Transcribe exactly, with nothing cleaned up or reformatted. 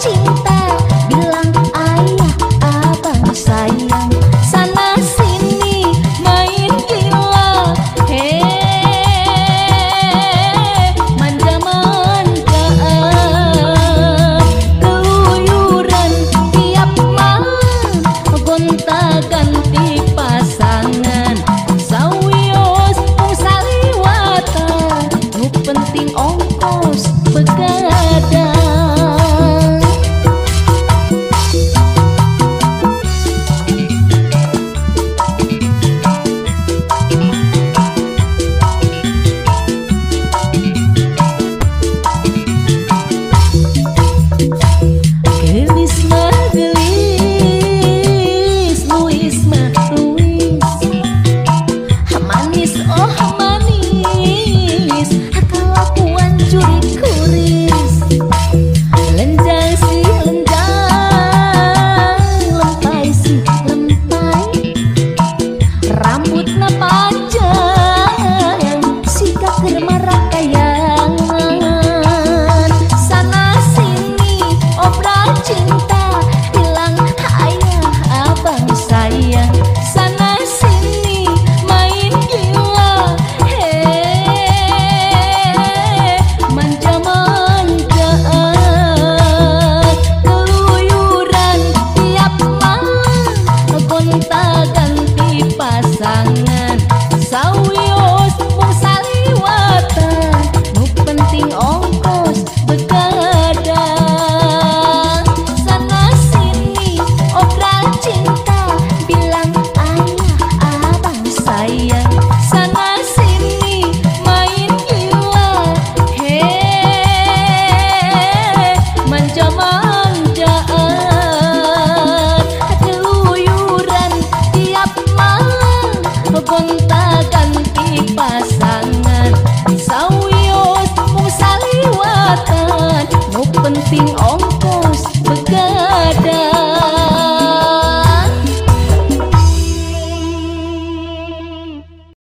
cinta, bilang ayah, abang sayang, sana sini main gila. Hei, manja-manja, keluyuran tiap malam, gonta-ganti pasangan, sawios mung saliwatan, nu penting ongkos begadang. Gelis mah gelis, Luis mah Luis, manis oh manis, kelakuan curi kuris, lenjang si lenjang, lempai si lempai, rambutna panjang, sikap germarah kayangan, sana sini obral cinta, bilang ayah abang sayang, sana sini main gila. Hei, manja-manja, keluyuran tiap malam, gonta-ganti pasangan, sawios mung saliwatan, nu penting ongkos begadang. Sana sini obral cinta, bilang ayah abang sayang, sana sini main gila. Hei, manja-manja, keluyuran tiap malam, gonta-ganti pasangan, sawios mung saliwatan, nu penting ongkos